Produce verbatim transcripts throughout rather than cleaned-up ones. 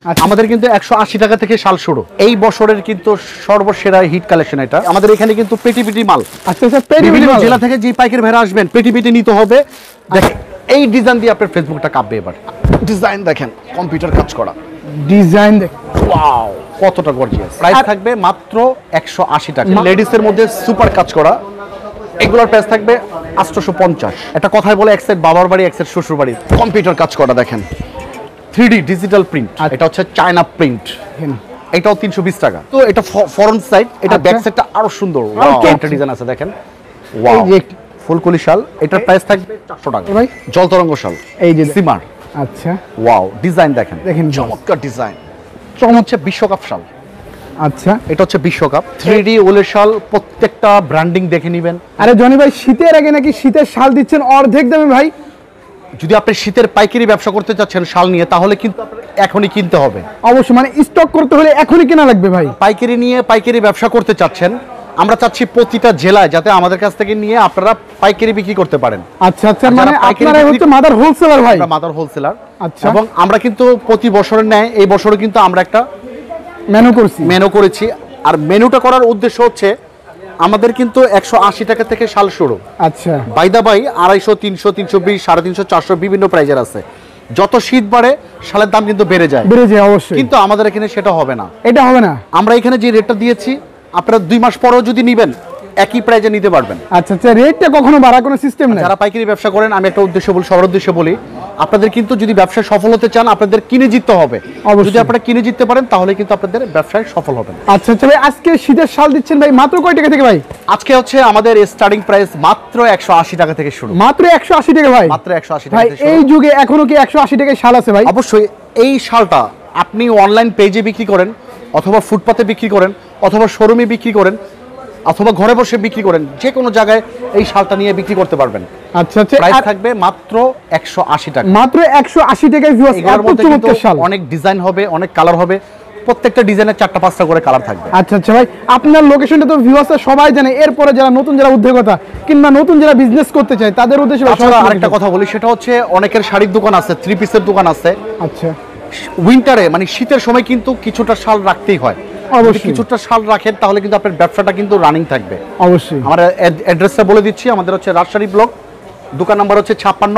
আমাদের কিন্তু একশো আশি টাকা থেকে শাল শুরু। এই বছরের কিন্তু সর্বসেরা হিট কালেকশন এটা। আমাদের এখানে কিন্তু পেটি পেটি মাল। আচ্ছা আচ্ছা, পেটি পেটি মাল। জেলা থেকে যে পাইকারি ভাইরা আসবেন পেটি পেটি নিতে হবে। দেখেন এই ডিজাইন দিয়ে আপনার ফেসবুকটা কাঁপবে এবার। ডিজাইন দেখেন, কম্পিউটার কাজ করা ডিজাইন দেখেন, ওয়াও কতটা গর্জিয়াস। প্রাইস থাকবে মাত্র একশো আশি টাকা। লেডিসের মধ্যে সুপার কাজ করা, এগুলোর প্রাইস থাকবে আটশোশো পঞ্চাশ। একটা কথাই বলে এক সাইড বাবার বাড়ি এক সাইড শ্বশুর বাড়ি। কম্পিউটার কাজ করা দেখেন, থ্রি ডি ডিজিটাল প্রিন্ট, এটা হচ্ছে চায়না প্রিন্ট, এটাও তিনশো বিশ টাকা। তো এটা ফরন্ট সাইড, এটা ব্যাক সাইডটা আরো সুন্দর একটা ডিজাইন আছে দেখেন। ওয়াও, ফুলকলি শাল, এটার প্রাইস থাকবে চারশো টাকা ভাই। জল তরঙ্গ শাল, এই যে সিমার। আচ্ছা, ওয়াও ডিজাইন দেখেন, দেখেন চমৎকার ডিজাইন। চমৎকার হচ্ছে বিশ্বকাপ শাল। আচ্ছা, এটা হচ্ছে বিশ্বকাপ থ্রি ডি ওলের শাল, প্রত্যেকটা ব্র্যান্ডিং দেখে নেবেন। আরে জনি ভাই, শীতের আগে নাকি শীতের শাল দিচ্ছেন অর্ধেক দামে ভাই? যদি আপনি শীতের পাইকারি ব্যবসা করতে চাচ্ছেন শাল নিয়ে, তাহলে কিন্তু এখনই কিনতে হবে অবশ্যই, মানে স্টক করতে হলে এখনই কেনা লাগবে ভাই। পাইকারি নিয়ে পাইকারি ব্যবসা করতে চাচ্ছেন, আমরা চাচ্ছি প্রতিটা জেলায় যাতে আমাদের কাছ থেকে নিয়ে আপনারা পাইকারি বিক্রি করতে পারেন। আচ্ছা আচ্ছা, মানে আপনারা হচ্ছে মাদার হোলসেলার ভাই? আমরা মাদার হোলসেলার। আচ্ছা, এবং আমরা কিন্তু প্রতি বছরের ন্যায় এই বছরও কিন্তু আমরা একটা মেনু করছি মেনু করেছি। আর মেনুটা করার উদ্দেশ্য হচ্ছে আমাদের কিন্তু একশো আশি টাকা থেকে শাল শুরু। আচ্ছা, বাইদা বাই আড়াইশো, তিনশো, তিনশো বিশ, সাড়ে তিনশো, চারশো বিভিন্ন প্রাইজের আছে। যত শীত বাড়ে শালের দাম কিন্তু বেড়ে যায় বেড়ে যায় অবশ্যই, কিন্তু আমাদের এখানে সেটা হবে না। এটা হবে না। আমরা এখানে যে রেটটা দিয়েছি, আপনারা দুই মাস পরেও যদি নেবেন একই প্রাইজে নিতে পারবেন। আচ্ছা আচ্ছা, রেটটা কখনো বাড়া কোনো সিস্টেম নেই। যারা পাইকারি ব্যবসা করেন, আমি একটা উদ্দেশ্য বলি, সবার উদ্দেশ্যে বলি, আপনাদের কিন্তু যদি ব্যবসায় সফল হতে চান আপনাদের কিনে জিততে হবে। যদি আপনারা কিনে জিততে পারেন তাহলে কিন্তু আপনাদের ব্যবসায় সফল হবেন। আচ্ছা আচ্ছা ভাই, আজকে শীতের শাল দিচ্ছেন ভাই মাত্র কয় টাকা থেকে ভাই? আজকে হচ্ছে আমাদের স্টার্টিং প্রাইস মাত্র একশো আশি টাকা থেকে শুরু। মাত্র একশো আশি টাকা ভাই? মাত্র একশো আশি টাকা থেকে শুরু। এই যুগে এখনো কি একশো আশি টাকায় শাল আছে ভাই? অবশ্যই। এই শালটা আপনি অনলাইন পেজে বিক্রি করেন, অথবা ফুটপাতে বিক্রি করেন, অথবা শোরুমে বিক্রি করেন, অথবা ঘরে বসে বিক্রি করেন, যে কোনো জায়গায় এই শালটা নিয়ে বিক্রি করতে পারবেন। আচ্ছা আচ্ছা, প্রাইস থাকবে মাত্র একশো আশি টাকা। মাত্র একশো আশি টাকায় ভিউয়ার্স, এর মধ্যে কিন্তু শাল অনেক ডিজাইন হবে, অনেক কালার হবে, প্রত্যেকটা ডিজাইনের চারটা পাঁচটা করে কালার থাকবে। আচ্ছা আচ্ছা ভাই, আপনার লোকেশনটা তো ভিউয়ার্সরা সবাই জানে, এরপরে যারা নতুন যারা উদ্যোক্তা কিংবা নতুন যারা বিজনেস করতে চায় তাদের উদ্দেশ্যে আরেকটা কথা বলি, সেটা হচ্ছে অনেকের শাড়ির দোকান আছে, থ্রি পিসের দোকান আছে। আচ্ছা, উইন্টারে মানে শীতের সময় কিন্তু কিছুটা শাল রাখতেই হয়। অবশ্যই কিছুটা শাল রাখেন তাহলে কিন্তু আপনার ব্যবসাটা কিন্তু রানিং থাকবে। অবশ্যই। আমার অ্যাড্রেসটা বলে দিচ্ছি, আমাদের হচ্ছে রাজশাহী ব্লক, দোকান নাম্বার হচ্ছে ছাপ্পান্ন,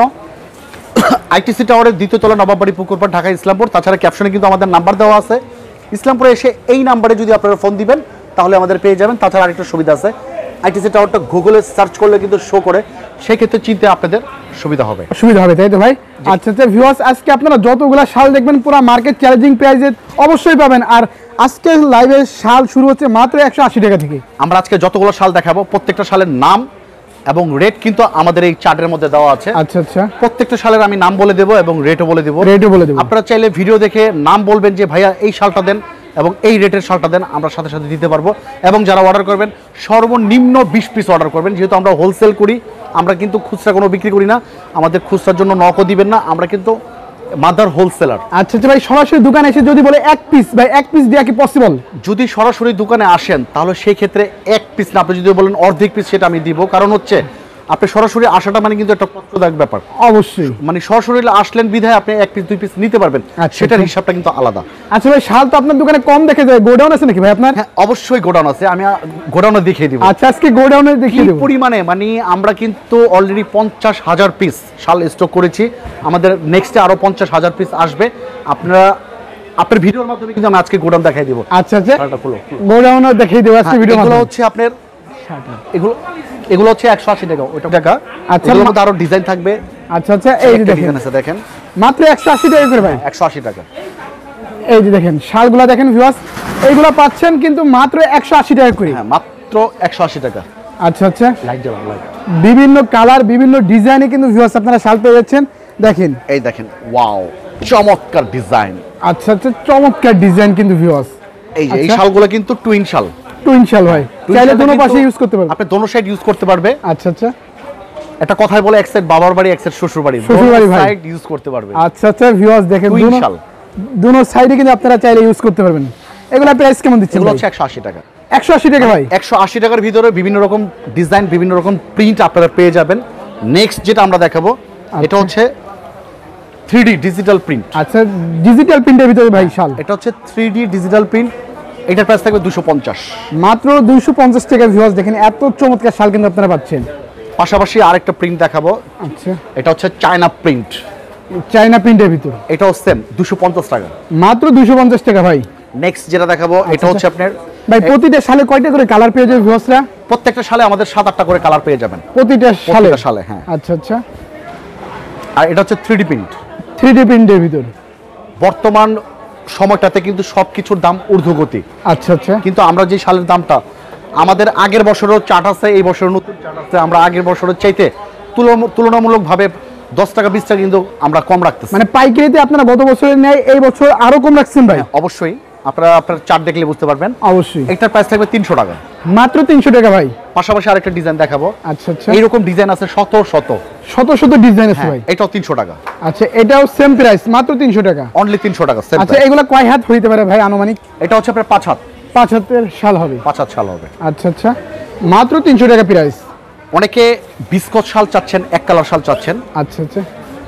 আইটিসি টাওয়ারের দ্বিতীয় তলা, নবাববাড়ি পুকুরপাড়, ঢাকা ইসলামপুর। তাছাড়া ক্যাপশনে কিন্তু আমাদের নাম্বার দেওয়া আছে। ইসলামপুরে এসে এই নাম্বারে যদি আপনারা ফোন দিবেন তাহলে আমাদের পেয়ে যাবেন। তাছাড়া আরেকটা সুবিধা আছে, আইটিসি টাওয়ারটা গুগলে সার্চ করলে কিন্তু শো করে, সেই ক্ষেত্রে চিনতে আপনাদের সুবিধা হবে সুবিধা হবে তাই তো ভাই? আচ্ছা আচ্ছা ভিউয়ার্স, আজকে আপনারা যতগুলা শাল দেখবেন পুরো মার্কেট চ্যালেঞ্জিং প্রাইসে অবশ্যই পাবেন। আর আজকে লাইভে শাল শুরু হচ্ছে মাত্র একশো আশি টাকা থেকে। আমরা আজকে যতগুলো শাল দেখাবো প্রত্যেকটা শালের নাম এবং রেট কিন্তু আমাদের এই চার্টের মধ্যে দেওয়া আছে। আচ্ছা আচ্ছা, প্রত্যেকটা শালের আমি নাম বলে দেবো এবং রেটও বলে দেবো রেটও বলে দেবো। আপনারা চাইলে ভিডিও দেখে নাম বলবেন যে ভাইয়া এই শালটা দেন এবং এই রেটের শালটা দেন, আমরা সাথে সাথে দিতে পারবো। এবং যারা অর্ডার করবেন সর্বনিম্ন বিশ পিস অর্ডার করবেন, যেহেতু আমরা হোলসেল করি, আমরা কিন্তু খুচরা কোনো বিক্রি করি না। আমাদের খুচরার জন্য নকও দিবেন না, আমরা কিন্তু মাদার হোলসেলার। আচ্ছা আচ্ছা ভাই, সরাসরি দোকানে এসে যদি বলে এক পিস ভাই, এক পিস দেওয়া কি পসিবল? যদি সরাসরি দোকানে আসেন তাহলে সেই ক্ষেত্রে এক পিস না, আপনি যদি বলেন অর্ধেক পিস সেটা আমি দিব। কারণ হচ্ছে আপনি সরাসরি আসাটা মানে কিন্তু একটা কষ্টদায়ক ব্যাপার। অবশ্যই, মানে সরাসরি আসলেন বিধায় আপনি এক পিস দুই পিস নিতে পারবেন, সেটার হিসাবটা কিন্তু আলাদা। আচ্ছা ভাই, শাল তো আপনার দোকানে কম দেখে যায়, গোডাউন আছে নাকি ভাই আপনার? হ্যাঁ অবশ্যই গোডাউন আছে, আমি গোডাউনে দেখিয়ে দিব। আচ্ছা, আজকে গোডাউনে দেখিয়ে দেব পরিমাণে, মানে আমরা কিন্তু অলরেডি পঞ্চাশ হাজার পিস শাল স্টক করেছি, আমাদের নেক্সটে আরো পঞ্চাশ হাজার পিস আসবে। আপনারা আপনার ভিডিওর মাধ্যমে কিন্তু আমি আজকে গোডাউন দেখাই দিব। আচ্ছা আচ্ছা, গোডাউনও দেখিয়ে দেব আজকে ভিডিও। এগুলো হচ্ছে আপনার এগুলো এগুলো হচ্ছে একশো আশি টাকা, ওটা টাকা। আচ্ছা, এর মধ্যে আরো ডিজাইন থাকবে। আচ্ছা আচ্ছা, এই যে দেখেন আছে, দেখেন মাত্র একশো আশি টাকা করে ভাই, একশো আশি টাকা। এই যে দেখেন শালগুলা দেখেন ভিউয়ার্স, এইগুলা পাচ্ছেন কিন্তু মাত্র একশো আশি টাকা করে। হ্যাঁ মাত্র একশো আশি টাকা। আচ্ছা আচ্ছা, লাইট জ্বালান, লাইট। বিভিন্ন কালার বিভিন্ন ডিজাইনে কিন্তু ভিউয়ার্স আপনারা শাল পেয়ে যাচ্ছেন। দেখেন এই দেখেন, ওয়াও চমৎকার ডিজাইন। আচ্ছা আচ্ছা, চমৎকার ডিজাইন কিন্তু ভিউয়ার্স। এই যে এই শালগুলো কিন্তু টুইন শাল, টুইন শাল ভাই, চাইলে দোনো পাশে ইউজ করতে পারবে, আপনি দোনো সাইড ইউজ করতে পারবে। আচ্ছা আচ্ছা, একটা কথাই বলে এক সাইড বাবার বাড়ি এক সাইড শ্বশুর বাড়ি, শ্বশুর বাড়ি ভাই সাইড ইউজ করতে পারবে। আচ্ছা আচ্ছা ভিউয়ার্স, দেখেন টুইন শাল দোনো সাইডে কিন্তু আপনারা চাইলে ইউজ করতে পারবেন। এগুলা প্রাইস কেমন দিচ্ছেন? এগুলো হচ্ছে একশো আশি টাকা। একশো আশি টাকা ভাই, একশো আশি টাকার ভিতরে বিভিন্ন রকম ডিজাইন, বিভিন্ন রকম প্রিন্ট আপনারা পেয়ে যাবেন। নেক্সট যেটা আমরা দেখাবো এটা হচ্ছে থ্রি ডি ডিজিটাল প্রিন্ট। আচ্ছা ডিজিটাল প্রিন্টের ভিতরে ভাই শাল, এটা হচ্ছে থ্রি ডি ডিজিটাল প্রিন্ট, এটার প্রাইস থাকবে দুশো পঞ্চাশ, মাত্র দুইশো পঞ্চাশ টাকা। ভিউয়ার্স দেখেন এত চমৎকার শাল কিন্তু আপনারা পাচ্ছেন। পাশাপাশি আরেকটা প্রিন্ট দেখাবো, আচ্ছা এটা হচ্ছে চায়না প্রিন্ট, চায়না প্রিন্টের ভিতরে, এটাও সেম দুশো পঞ্চাশ টাকা, মাত্র দুইশো পঞ্চাশ টাকা ভাই। নেক্সট যেটা দেখাবো এটা হচ্ছে আপনার ভাই প্রতিটা শালে কয়টা করে কালার পেয়ে যাবে ভিউয়ার্সরা? প্রত্যেকটা শালে আমাদের সাত আটটা করে কালার পেয়ে যাবেন প্রতিটা শালে? প্রত্যেকটা শালে, হ্যাঁ। আচ্ছা আচ্ছা, আর এটা হচ্ছে three D print, three D প্রিন্টের ভিতরে। বর্তমান সময়টাতে কিন্তু সবকিছুর দাম ঊর্ধ্বগতি। আচ্ছা আচ্ছা, কিন্তু আমরা যে শালের দামটা আমাদের আগের বছরও চার্ট আছে, এই বছর নতুন চার্ট আছে, আমরা আগের বছরের চাইতে তুলনা- তুলনামূলকভাবে দশ টাকা বিশ টাকা কিন্তু আমরা কম রাখতেছি। মানে পাইকারিতে আপনারা গত বছরের ন্যায় এই বছর আরো কম রাখছেন ভাই? অবশ্যই, আপনারা আপনার চার্ট দেখলে বুঝতে পারবেন। অবশ্যই, এটার প্রাইস থাকবে তিনশো টাকা, মাত্র তিনশো টাকা ভাই। পাশাপাশি আরেকটা ডিজাইন দেখাবো, আচ্ছা আচ্ছা, এইরকম ডিজাইন আছে শত শত শত শত ডিজাইন আছে ভাই। এটাও তিনশো টাকা। আচ্ছা এটাও সেম প্রাইস, মাত্র তিনশো টাকা, অনলি তিনশো টাকা। আচ্ছা এগুলা কয় হাত হইতে পারে ভাই আনুমানিক? এটা হচ্ছে আপনার পাঁচ হাত, পাঁচ হাতের শাল হবে। পাঁচ হাত শাল হবে। আচ্ছা আচ্ছা, মাত্র তিনশো টাকা প্রাইস। অনেকে বিস্কট শাল চাচ্ছেন, এক কালার শাল চাচ্ছেন, আচ্ছা আচ্ছা,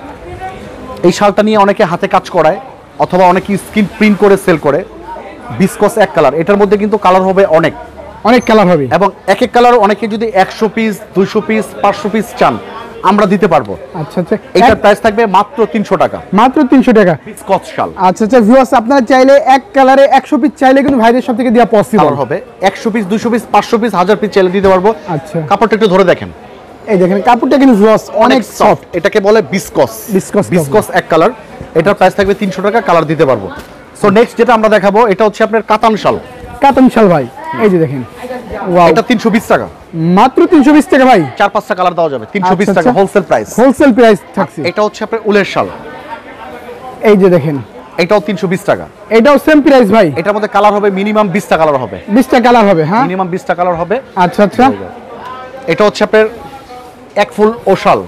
এই শালটা নিয়ে অনেকে হাতে কাজ করায় অথবা অনেকে স্কিন প্রিন্ট করে সেল করে। বিস্কস এক কালার, এটার মধ্যে কিন্তু কালার হবে অনেক অনেক কালার হবে, এবং এক এক কালার অনেকে যদি একশো পিস দুইশো পিস পাঁচশো পিস চান আমরা দিতে পারবো। আচ্ছা আচ্ছা, এটার প্রাইস থাকবে মাত্র তিনশো টাকা, মাত্র তিনশো টাকা বিস্কস শাল। আচ্ছা আচ্ছা ভিউয়ার্স, আপনারা চাইলে এক কালারে একশো পিস চাইলে কিন্তু ভাইদের সব থেকে দেওয়া পসিবল কালার হবে একশো পিস দুইশো পিস পাঁচশো পিস হাজার পিস চাইলে দিতে পারবো। আচ্ছা, কাপড়টা একটু ধরে দেখেন, এই দেখেন কাপড়টা কিন্তু ভিউয়ার্স অনেক সফট, এটাকে বলে বিস্কস। বিস্কস বিস্কস এক কালার, এটার প্রাইস থাকবে তিনশো টাকা, কালার দিতে পারবো। সো নেক্সট যেটা আমরা দেখাবো এটা হচ্ছে আপনার কাতান শাল। কাতান শাল ভাই, এই যে দেখেন, ওয়াও, এটা তিনশো বিশ টাকা, মাত্র তিনশো বিশ টাকা ভাই। চার পাঁচটা কালার দেওয়া যাবে, তিনশো বিশ আচ্ছা, টাকা হোলসেল প্রাইস। হোলসেল প্রাইস থাকছে। এটা হচ্ছে আপনার উলের শাল, এই যে দেখেন, এটাও তিনশো বিশ টাকা, এটাও সেম প্রাইস ভাই। এটার মধ্যে কালার হবে মিনিমাম বিশটা কালার হবে, বিশটা কালার হবে, হ্যাঁ মিনিমাম বিশটা কালার হবে। আচ্ছা আচ্ছা, এটা হচ্ছে আপনার এক ফুল ও শাল,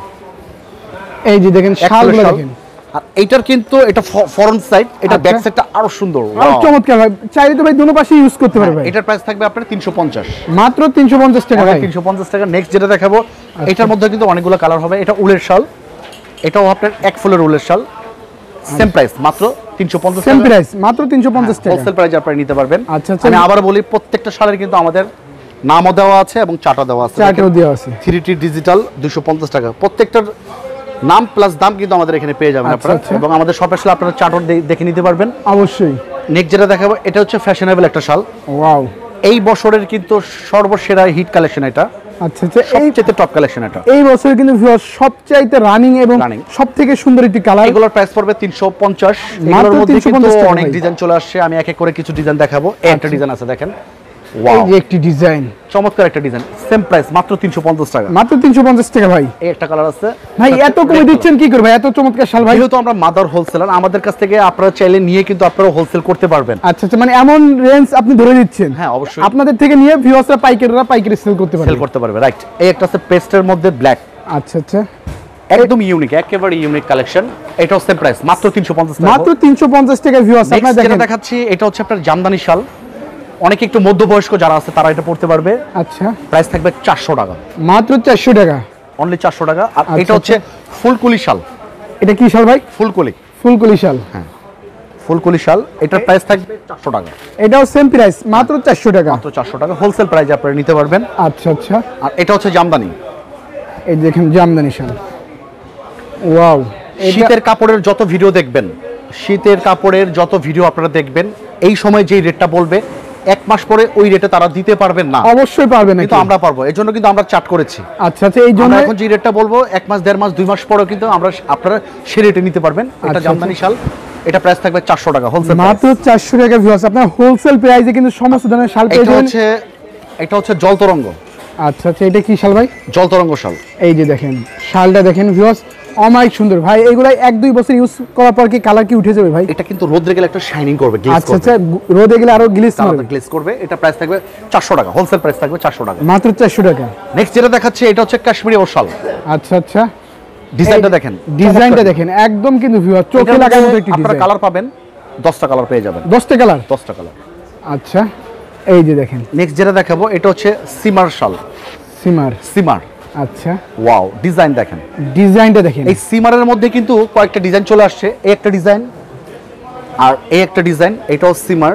এই যে দেখেন এক ফুলের শালগুলো শাল। দেখেন, আর এইটার কিন্তু এটা ফ্রন্ট সাইড, এটা আচ্ছা। ব্যাক সাইডটা আরো সুন্দর, আর Wow! চমৎকার ভাই, চাইলে তো ভাই দুটো পাশে ইউজ করতে পারবে ভাই। এটার প্রাইস থাকবে আপনার তিনশো পঞ্চাশ, মাত্র তিনশো পঞ্চাশ টাকা ভাই। তিনশো পঞ্চাশ টাকা। নেক্সট যেটা দেখাবো এটার মধ্যে কিন্তু অনেকগুলো কালার হবে, এটা উলের শাল, এটাও আপনার এক ফুলের উলের শাল, সেম প্রাইস মাত্র তিনশো পঞ্চাশ সেম টাকা, প্রাইস, মাত্র তিনশো পঞ্চাশ টাকা। হোলসেল প্রাইসে আপনারা নিতে পারবেন। আচ্ছা, আচ্ছা। আমি আবার বলি প্রত্যেকটা শালের কিন্তু আমাদের নামও দেওয়া আছে এবং চার্টও দেওয়া আছে, চার্টেও দেওয়া আছে। থ্রি ডি ডিজিটাল দুশো পঞ্চাশ টাকা, প্রত্যেকটার নাম প্লাস দাম কিন্তু আমাদের এখানে পেয়ে যাবেন আচ্ছা, আপনারা, আচ্ছা। এবং আমাদের শপে আসলে আপনারা চার্টও দেখে নিতে পারবেন। অবশ্যই। নেক্সট যেটা দেখাবো এটা হচ্ছে ফ্যাশনেবল একটা শাল, ওয়াও, এই বছরের কিন্তু সর্বসেরা হিট কালেকশন, এটা আচ্ছা আচ্ছা, এই সবচেয়ে টপ কালেকশন এটা। এই বছর কিন্তু ভিউয়ার্স সবচাইতে রানিং এবং Running। সবথেকে সুন্দর একটি কালার। এগুলোর প্রাইস পড়বে তিনশো পঞ্চাশ, মাত্র এগুলোর মধ্যে তিনশো কিন্তু পঞ্চাশ টাকা অনেক ভাই। ডিজাইন চলে আসছে, আমি এক এক করে কিছু ডিজাইন দেখাবো। এই একটা আচ্ছা। ডিজাইন আছে দেখেন, এই ওয়াও, যে একটি ডিজাইন, চমৎকার একটা ডিজাইন, সেম প্রাইস মাত্র তিনশো পঞ্চাশ টাকা। মাত্র তিনশো পঞ্চাশ টাকা ভাই। এই একটা কালার আছে ভাই এত কমে দিচ্ছেন কি করে ভাই, এত চমৎকার শাল ভাই? যেহেতু আমরা মাদার হোলসেলার, আমাদের কাছ থেকে আপনারা চাইলে নিয়ে কিন্তু আপনারা হোলসেল করতে পারবেন। আচ্ছা আচ্ছা, মানে এমন রেঞ্জ আপনি ধরে দিচ্ছেন? হ্যাঁ অবশ্যই, আপনাদের থেকে নিয়ে ভিউয়ার্সরা পাইকারিরা পাইকারি সেল করতে পারবে, সেল করতে পারবে, রাইট। এই একটা আছে পেস্টের মধ্যে ব্ল্যাক, আচ্ছা আচ্ছা, একদম ইউনিক, একেবারে ইউনিক কালেকশন, এটাও সেম প্রাইস মাত্র তিনশো পঞ্চাশ টাকা। মাত্র তিনশো পঞ্চাশ টাকা ভিউয়ার্স আপনারা নেক্সট যেটা দেখেন। দেখাচ্ছি এটা হচ্ছে আপনার জামদানি শাল, অনেকে একটু মধ্যবয়স্ক যারা আছে তারা এটা পড়তে পারবে, আচ্ছা, প্রাইস থাকবে চারশো টাকা, মাত্র চারশো টাকা, অনলি চারশো টাকা। আর আচ্ছা, এটা হচ্ছে ফুলকুলি শাল, এটা কি শাল ভাই? ফুলকুলি, ফুলকলি শাল, হ্যাঁ ফুলকুলি শাল, এটার প্রাইস থাকবে চারশো টাকা, এটাও সেম প্রাইস, মাত্র চারশো টাকা, মাত্র চারশো টাকা, হোলসেল প্রাইসে আপনারা নিতে পারবেন। আচ্ছা আচ্ছা, আর এটা হচ্ছে জামদানি, এই দেখেন জামদানি শাল, ওয়াও, এটা শীতের কাপড়ের যত ভিডিও দেখবেন, শীতের কাপড়ের যত ভিডিও আপনারা দেখবেন, এই সময় যেই রেটটা বলবে এক মাস পরে ওই রেটে তারা দিতে পারবেন না, অবশ্যই পারবে না, কিন্তু আমরা পারবো, এই জন্য কিন্তু আমরা চার্ট করেছি। আচ্ছা আচ্ছা, এই জন্য আমরা এখন যে রেটটা বলবো এক মাস দেড় মাস দুই মাস পরেও কিন্তু আমরা আপনারা সে রেটে নিতে পারবেন। এটা আচ্ছা, জামদানি শাল, এটা প্রাইস থাকবে চারশো টাকা, হোলসেল মাত্র চারশো টাকা ভিউয়ার্স, আপনার হোলসেল প্রাইসে কিন্তু সমস্ত ধরনের শাল পেয়ে এটা যাবেন। হচ্ছে এটা হচ্ছে জল তরঙ্গ, আচ্ছা আচ্ছা, এটা কি শাল ভাই? জল তরঙ্গ শাল, এই যে দেখেন শালটা দেখেন ভিউয়ার্স, অমাইক সুন্দর ভাই। এগুলাই এক দুই বছর ইউজ করার পর কি কালার কি উঠে যাবে ভাই? এটা কিন্তু রোদ্রে গেলে একটা শাইনিং করবে, গ্লেজ আচ্ছা করবে, আচ্ছা, রোদে গেলে আরো গ্লিস তারা করবে, গ্লেজ করবে। এটা প্রাইস থাকবে চারশো টাকা, হোলসেল প্রাইস থাকবে চারশো টাকা, মাত্র চারশো টাকা। নেক্সট যেটা দেখাচ্ছি এটা হচ্ছে কাশ্মীরি ও শাল, আচ্ছা আচ্ছা, ডিজাইনটা দেখেন, ডিজাইনটা দেখেন, একদম কিন্তু ভিউয়ার চোখে লাগার মতো একটি আপনারা ডিজাইন। কালার পাবেন দশটা কালার পেয়ে যাবেন, দশটা কালার, দশটা কালার। আচ্ছা, এই যে দেখেন নেক্সট যেটা দেখাবো এটা হচ্ছে সিমার শাল, সিমার, সিমার আচ্ছা ওয়াও ডিজাইন দেখেন, ডিজাইনটা দেখেন। এই সিমারের মধ্যে কিন্তু কয়েকটা ডিজাইন চলে আসছে। এই একটা ডিজাইন আর এই একটা ডিজাইন, এটাও সিমার।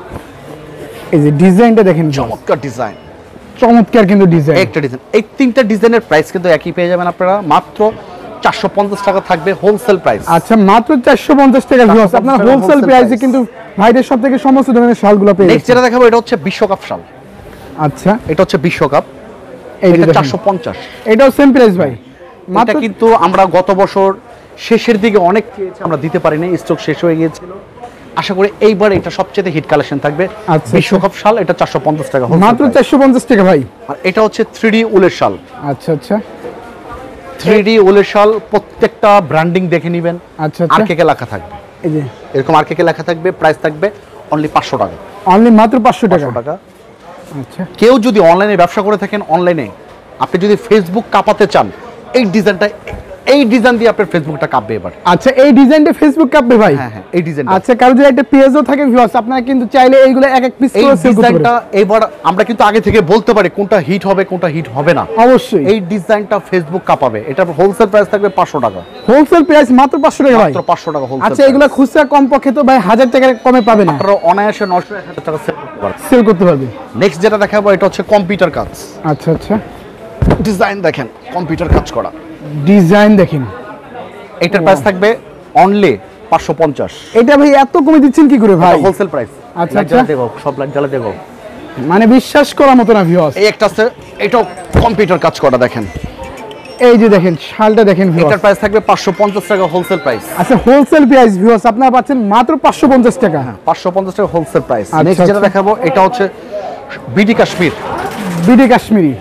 এই যে ডিজাইনটা দেখেন, চমৎকার ডিজাইন, চমৎকার কিন্তু ডিজাইন। একটা ডিজাইন, এই তিনটা ডিজাইনের প্রাইস কিন্তু একই পেয়ে যাবেন আপনারা, মাত্র চারশো পঞ্চাশ টাকা থাকবে হোলসেল প্রাইস। আচ্ছা মাত্র চারশো পঞ্চাশ টাকা ভিউয়ার্স, আপনারা হোলসেল প্রাইসে কিন্তু ভাইদের সব থেকে সমস্ত ধরনের শালগুলো পেয়ে যাবেন। নেক্সট যেটা দেখাবো এটা হচ্ছে বিশ্বকাপ শাল। আচ্ছা এটা হচ্ছে বিশ্বকাপ, এইটা এটা চারশো পঞ্চাশ। এটাও সেম প্রাইস ভাই। এটা কিন্তু আমরা গত বছর শেষের দিকে অনেক চেয়েছি, আমরা দিতে পারিনি, স্টক শেষ হয়ে গিয়েছিল। আশা করি এইবার এটা সবচেয়ে হিট কালেকশন থাকবে। বিশ্বকাপ শাল, এটা চারশো পঞ্চাশ টাকা, মাত্র চারশো পঞ্চাশ টাকা ভাই। আর এটা হচ্ছে থ্রি ডি উলের শাল। আচ্ছা আচ্ছা থ্রি ডি উলের শাল, প্রত্যেকটা ব্র্যান্ডিং দেখে নেবেন। আচ্ছা আর কে কে লেখা থাকবে, এই যে এরকম আর কে কে লেখা থাকবে। প্রাইস থাকবে অনলি পাঁচশো টাকা, অনলি মাত্র পাঁচশো টাকা। টাকা। আচ্ছা কেউ যদি অনলাইনে ব্যবসা করে থাকেন, অনলাইনে আপনি যদি ফেসবুক কাঁপাতে চান, এই ডিজাইনটা, এই ডিজাইন দিয়ে আপনার ফেসবুকটা কাঁপবে এবার। আচ্ছা এই ডিজাইনটা ফেসবুক কাঁপবে ভাই? হ্যাঁ হ্যাঁ এই ডিজাইন। আচ্ছা কারো যদি একটা পেজও থাকে ভিউয়ার্স, আপনারা কিন্তু চাইলে এইগুলো এক এক পিস করে সেল করতে পারেন। ডিজাইনটা এবার আমরা কিন্তু আগে থেকে বলতে পারি কোনটা হিট হবে কোনটা হিট হবে না। অবশ্যই এই ডিজাইনটা ফেসবুক কাঁপাবে। এটা হোলসেল প্রাইস থাকবে পাঁচশো টাকা। হোলসেল প্রাইস মাত্র পাঁচশো টাকা ভাই? মাত্র পাঁচশো টাকা হোলসেল। আচ্ছা এগুলো খুচরা কম পক্ষে তো ভাই হাজার টাকার কমে পাবেন না, আপনারা অনায়াসে নয়শো এক হাজার টাকা সেল করতে পারবেন, সেল করতে পারবে। নেক্সট যেটা দেখাবো এটা হচ্ছে কম্পিউটার কাজ। আচ্ছা আচ্ছা ডিজাইন দেখেন, কম্পিউটার কাজ করা ডিজাইন দেখেন। এটার প্রাইস থাকবে অনলি পাঁচশো পঞ্চাশ। এটা ভাই এত কমে দিচ্ছেন কি করে ভাই? Wholesale price. আচ্ছা আচ্ছা দেখো, সব লাইট জ্বালা দেখো, মানে বিশ্বাস করার মতো না ভিউয়ার্স। এই একটা আছে, এটাও কম্পিউটার কাজ করা দেখেন। এই যে দেখেন শালটা দেখেন ভিউয়ার্স, এটার প্রাইস থাকবে পাঁচশো পঞ্চাশ টাকা হোলসেল প্রাইস। আচ্ছা হোলসেল প্রাইস ভিউয়ার্স আপনারা পাচ্ছেন মাত্র পাঁচশো পঞ্চাশ টাকা। পাঁচশো পঞ্চাশ টাকা হোলসেল প্রাইস। আচ্ছা, নেক্সট যেটা আচ্ছা। দেখাবো এটা হচ্ছে BD Kashmir. BD Kashmiri,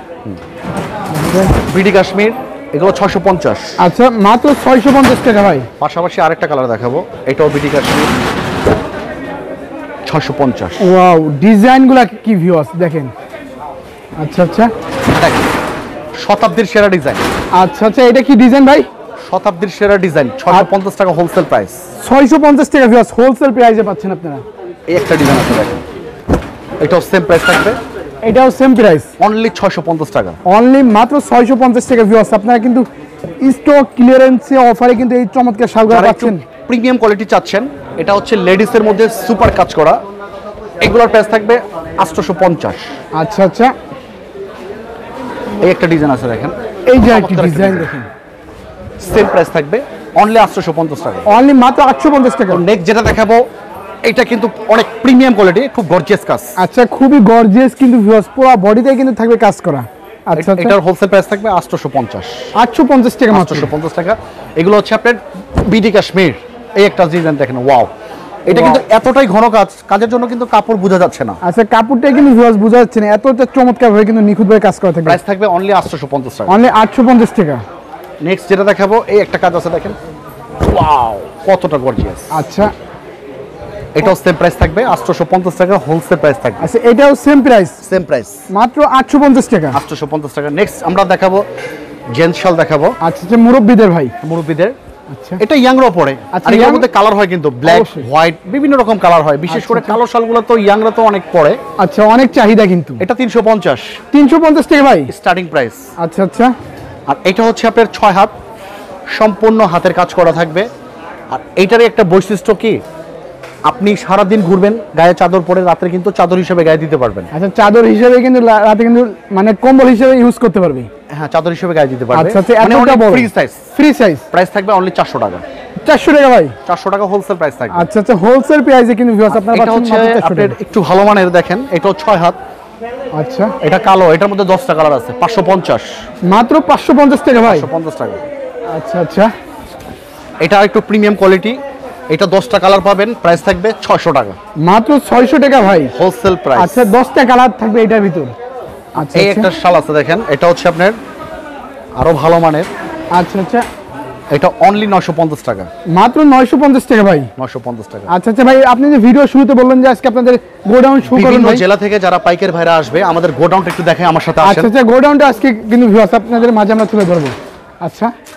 BD Kashmir, এগুলো ছয়শো পঞ্চাশ। আচ্ছা মাত্র ছয়শো পঞ্চাশ টাকা ভাই। পাশাপাশি আরেকটা কালার দেখাবো, এটাও বিডি কাশ্মীর, ছয়শো পঞ্চাশ। ওয়াও ডিজাইনগুলো কি ভিউয়ার্স দেখেন। আচ্ছা আচ্ছা দেখেন, শতাব্দীর সেরা ডিজাইন। আচ্ছা আচ্ছা এটা কি ডিজাইন ভাই? শতাব্দীর সেরা ডিজাইন, ছয়শো পঞ্চাশ টাকা হোলসেল প্রাইস। ছয়শো পঞ্চাশ টাকা ভিউয়ার্স হোলসেল প্রাইসে পাচ্ছেন আপনারা। এই একটা ডিজাইন আছে দেখেন, এটাও সেম প্রাইস থাকবে, এটাও সেম প্রাইস, অনলি ছয়শো পঞ্চাশ টাকা। অনলি মাত্র ছয়শো পঞ্চাশ টাকা ভিউয়ার্স। আপনারা কিন্তু স্টক ক্লিয়ারেন্সে অফারে কিন্তু এই চমৎকার শালগুলো পাচ্ছেন। প্রিমিয়াম কোয়ালিটি চাচ্ছেন, এটা হচ্ছে লেডিসের মধ্যে সুপার কাজ করা, এগুলোর প্রাইস থাকবে আটশোশো পঞ্চাশ। আচ্ছা আচ্ছা এই একটা ডিজাইন আছে দেখেন, এই যে একটা ডিজাইন দেখেন, সেম প্রাইস থাকবে অনলি আটশোশো পঞ্চাশ টাকা, অনলি মাত্র আটশো পঞ্চাশ টাকা। নেক্সট যেটা দেখাবো এটা কিন্তু অনেক প্রিমিয়াম কোয়ালিটি, খুব গর্জিয়াস কাজ। আচ্ছা খুবই গর্জিয়াস কিন্তু ভিউয়ার্স, পুরো বডিতে কিন্তু থাকবে কাজ করা। আচ্ছা এটার হোলসেল প্রাইস থাকবে আটশোশো পঞ্চাশ। আটশো পঞ্চাশ টাকা মাত্র। আটশোশো পঞ্চাশ টাকা। এগুলো হচ্ছে আপনার বিডি কাশ্মীর। এই একটা ডিজাইন দেখেন, ওয়াও, এটা কিন্তু এতটাই ঘন কাজ, কাজের জন্য কিন্তু কাপড় বোঝা যাচ্ছে না। আচ্ছা কাপড়টাই কিন্তু ভিউয়ার্স বোঝা যাচ্ছে না, এতটা চমৎকার ভাবে কিন্তু নিখুঁত ভাবে কাজ করা থাকে। প্রাইস থাকবে অনলি আটশোশো পঞ্চাশ টাকা, অনলি আটশো পঞ্চাশ টাকা। নেক্সট যেটা দেখাবো এই একটা কাজ আছে দেখেন, ওয়াও কতটা গর্জিয়াস। আচ্ছা এটাও সেম প্রাইস থাকবে আটশোশো পঞ্চাশ টাকা হোলসেল প্রাইস থাকবে। আচ্ছা এটাও সেম প্রাইস, সেম প্রাইস মাত্র আটশো পঞ্চাশ টাকা। আটশোশো পঞ্চাশ টাকা। নেক্সট আমরা দেখাবো জেন্টস শাল দেখাবো। আচ্ছা যে মুরব্বিদের ভাই, মুরব্বিদের, আচ্ছা এটা ইয়াংরাও পরে। আচ্ছা, আর এর young- মধ্যে কালার হয় কিন্তু ব্ল্যাক, অবশ্যই। হোয়াইট, বিভিন্ন রকম কালার হয়, বিশেষ করে কালো শালগুলো তো ইয়াংরা তো অনেক পরে। আচ্ছা অনেক চাহিদা কিন্তু। এটা তিনশো পঞ্চাশ তিনশো পঞ্চাশ টাকা ভাই স্টার্টিং প্রাইস। আচ্ছা আচ্ছা আর এটা হচ্ছে আপনার ছয় হাত, সম্পূর্ণ হাতের কাজ করা থাকবে। আর এইটারই একটা বৈশিষ্ট্য কি, আপনি সারাদিন ঘুরবেন গায়ে চাদর পরে, রাত্রে কিন্তু চাদর হিসেবে গায়ে দিতে পারবেন। আচ্ছা চাদর হিসেবে কিন্তু লা- রাতে কিন্তু মানে কম্বল হিসেবে ইউজ করতে পারবে। হ্যাঁ চাদর হিসেবে গায়ে দিতে পারবে। আচ্ছা আচ্ছা মানে এতটা অনেক বড় free size. Free size, price থাকবে অনলি চারশো টাকা। চারশো টাকা ভাই। চারশো টাকা হোলসেল প্রাইস থাকবে। আচ্ছা আচ্ছা হোলসেল প্রাইসে কিন্তু ভিউয়ার্স আপনারা এটা পাচ্ছেন হচ্ছে মাত্র চারশো আপনার টাকা। একটু ভালো মানের দেখেন, এটাও ছয় হাত, আচ্ছা এটা কালো, এটার মধ্যে দশটা কালার আছে, পাঁচশো পঞ্চাশ। মাত্র পাঁচশো পঞ্চাশ টাকা ভাই। পাঁচশো পঞ্চাশ টাকা। আচ্ছা আচ্ছা এটা একটু প্রিমিয়াম কোয়ালিটি, এটা দশটা কালার পাবেন, প্রাইস থাকবে ছয়শো টাকা, মাত্র ছয়শো টাকা ভাই হোলসেল প্রাইস। আচ্ছা দশটা কালার থাকবে এটার ভিতর। আচ্ছা এই আচ্ছা একটা শাল আছে দেখেন, এটা হচ্ছে আপনার আরো ভালো মানের, আচ্ছা আচ্ছা এটা অনলি নয়শো পঞ্চাশ টাকা, মাত্র নয়শো পঞ্চাশ টাকা ভাই। নয়শো পঞ্চাশ টাকা। আচ্ছা আচ্ছা ভাই আপনি যে ভিডিও শুরুতে বললেন যে আজকে আপনাদের গোডাউন শো করুন বিভিন্ন ভাই। জেলা থেকে যারা পাইকার ভাইরা আসবে, আমাদের গোডাউনটা একটু দেখে আমার সাথে আসেন। আচ্ছা আচ্ছা গোডাউনটা আজকে কিন্তু ভিউয়ার্স আপনাদের মাঝে আমরা তুলে ধরবো। আচ্ছা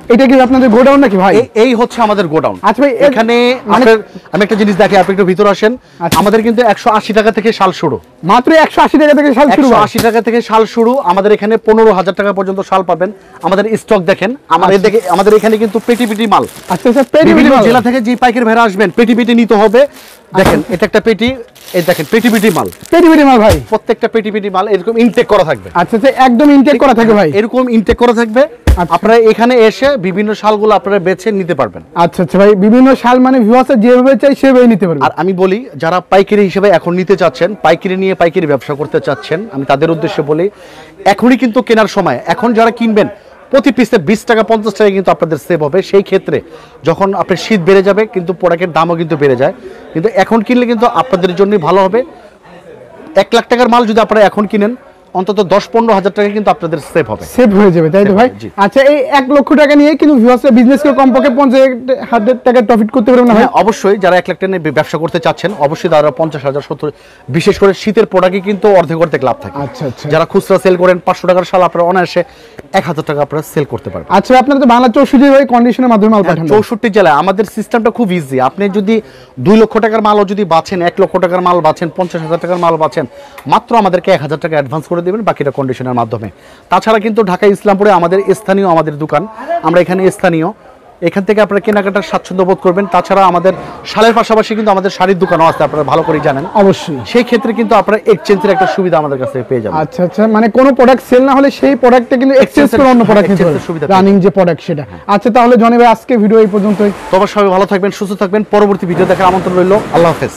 এটা কি আপনাদের গোডাউন নাকি ভাই? এই হচ্ছে আমাদের গোডাউন। আচ্ছা ভাই, এখানে আমি একটা জিনিস দেখি, আপনি একটু ভিতরে আসেন। আমাদের কিন্তু একশো আশি টাকা থেকে শাল শুরু, মাত্র একশো আশি টাকা থেকে শাল শুরু। একশো আশি টাকা থেকে শাল শুরু। আমাদের এখানে পনেরো হাজার টাকা পর্যন্ত শাল পাবেন। আমাদের স্টক দেখেন, আমাদের দেখে আমাদের এখানে কিন্তু পেটি পেটি মাল। আচ্ছা আচ্ছা, পেটি পেটি মাল। জেলা থেকে যে পাইকারি ভাড়া আসবেন পেটি পেটি নিতে হবে। দেখেন এটা একটা পেটি, এই দেখেন পেটি পেটি মাল, পেটি পেটি মাল ভাই, প্রত্যেকটা পেটি পেটি মাল এরকম ইনটেক করা থাকবে। আচ্ছা আচ্ছা, একদম ইনটেক করা থাকবে ভাই, এরকম ইনটেক করা থাকবে। আপনারা এখানে এসে বিভিন্ন শালগুলো আপনারা বেছে নিতে পারবেন। আচ্ছা আচ্ছা ভাই, বিভিন্ন শাল মানে ভিউয়ার্স যেভাবে চাই সেভাবে নিতে পারবেন। আর আমি বলি যারা পাইকারি হিসেবে এখন নিতে চাচ্ছেন, পাইকারি নিয়ে পাইকারি ব্যবসা করতে চাচ্ছেন, আমি তাদের উদ্দেশ্যে বলি এখনই কিন্তু কেনার সময়। এখন যারা কিনবেন প্রতি পিসে বিশ টাকা পঞ্চাশ টাকা কিন্তু আপনাদের সেভ হবে। সেই ক্ষেত্রে যখন আপনার শীত বেড়ে যাবে কিন্তু প্রোডাক্টের দামও কিন্তু বেড়ে যায়, কিন্তু এখন কিনলে কিন্তু আপনাদের জন্যই ভালো হবে। এক লাখ টাকার মাল যদি আপনারা এখন কিনেন অন্তত দশ পনেরো হাজার টাকা কিন্তু আপনাদের সেভ হবে, সেভ হয়ে যাবে, তাই তো ভাই? আচ্ছা, এই এক লক্ষ টাকা নিয়ে কিন্তু ভিউয়ার্সরা বিজনেস করে কমপক্ষে পঞ্চাশ হাজার টাকা প্রফিট করতে পারবেন না ভাই? অবশ্যই যারা এক লাখ টাকা নিয়ে ব্যবসা করতে চাচ্ছেন অবশ্যই তারা পঞ্চাশ হাজার সত্তর, বিশেষ করে শীতের প্রোডাক্টে কিন্তু অর্ধেক অর্ধেক লাভ থাকে। আচ্ছা আচ্ছা, যারা খুচরা সেল করেন পাঁচশো টাকার শাল আপনারা অনায়াসে এক হাজার টাকা আপনারা সেল করতে পারবেন। আচ্ছা, আপনারা তো বাংলা চৌষট্টি ভাই কন্ডিশনের মাধ্যমে মাল পাঠান। চৌষট্টি জেলায় আমাদের সিস্টেমটা খুব ইজি। আপনি যদি দুই লক্ষ টাকার মালও যদি বাছেন, এক লক্ষ টাকার মাল বাছেন, পঞ্চাশ হাজার টাকার মাল বাছেন, মাত্র আমাদেরকে এক হাজার টাকা অ্যাডভান্স করে দেবেন, বাকিটা কন্ডিশনের মাধ্যমে। তাছাড়া কিন্তু ঢাকা ইসলামপুরে আমাদের স্থানীয় আমাদের দোকান, আমরা এখানে স্থানীয়, এখান থেকে আপনারা কেনাকাটার স্বাচ্ছন্দ্য বোধ করবেন। তাছাড়া আমাদের শালের পাশাপাশি কিন্তু আমাদের শাড়ির দোকানও আছে, আপনারা ভালো করে জানেন। অবশ্যই, সেই ক্ষেত্রে কিন্তু আপনারা এক্সচেঞ্জের একটা সুবিধা আমাদের কাছে পেয়ে যাবেন। আচ্ছা আচ্ছা, মানে কোনো প্রোডাক্ট সেল না হলে সেই প্রোডাক্টটা কিন্তু এক্সচেঞ্জ করে অন্য প্রোডাক্ট নিতে পারবেন, সুবিধা রানিং যে প্রোডাক্ট সেটা। আচ্ছা, তাহলে জনি ভাই আজকে ভিডিও এই পর্যন্তই। তবে সবাই ভালো থাকবেন, সুস্থ থাকবেন। পরবর্তী ভিডিও দেখার আমন্ত্রণ রইল। আল্লাহ হাফেজ।